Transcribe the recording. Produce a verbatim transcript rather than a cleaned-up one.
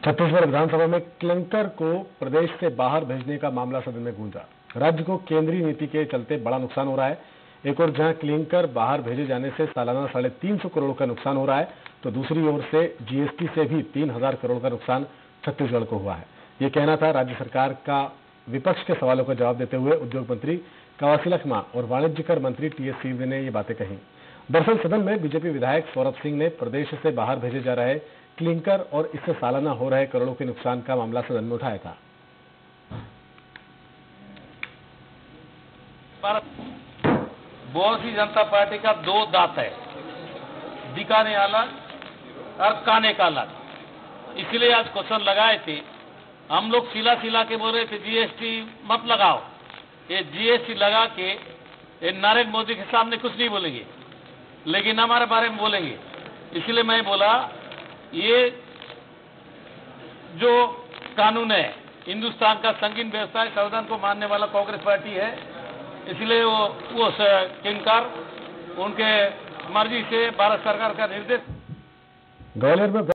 छत्तीसगढ़ विधानसभा में क्लिंकर को प्रदेश से बाहर भेजने का मामला सदन में गूंजा। राज्य को केंद्रीय नीति के चलते बड़ा नुकसान हो रहा है। एक ओर जहां क्लिंकर बाहर भेजे जाने से सालाना साढ़े तीन सौ करोड़ का नुकसान हो रहा है, तो दूसरी ओर से जीएसटी से भी तीन हजार करोड़ का नुकसान छत्तीसगढ़ को हुआ है। ये कहना था राज्य सरकार का विपक्ष के सवालों का जवाब देते हुए उद्योग मंत्री कवासी लखमा और वाणिज्य कर मंत्री टीएस सिंहदेव ने ये बातें कही। दरअसल सदन में बीजेपी विधायक सौरभ सिंह ने प्रदेश से बाहर भेजे जा रहे क्लिंकर और इससे सालाना हो रहे करोड़ों के नुकसान का मामला सदन में उठाया था। भारतीय जनता पार्टी का दो दांत है, दिखाने अलग और काने का अलग। इसलिए आज क्वेश्चन लगाए थे। हम लोग सिला सिला के बोल रहे थे जीएसटी मत लगाओ, ये जीएसटी लगा के ये नरेंद्र मोदी के सामने कुछ नहीं बोलेंगे, लेकिन हमारे बारे में बोलेंगे। इसलिए मैं बोला ये जो कानून है हिंदुस्तान का संगीन व्यवस्था है, संविधान को मानने वाला कांग्रेस पार्टी है, इसलिए वो वो किंकर उनके मर्जी से भारत सरकार का निर्देश। ग्वालियर में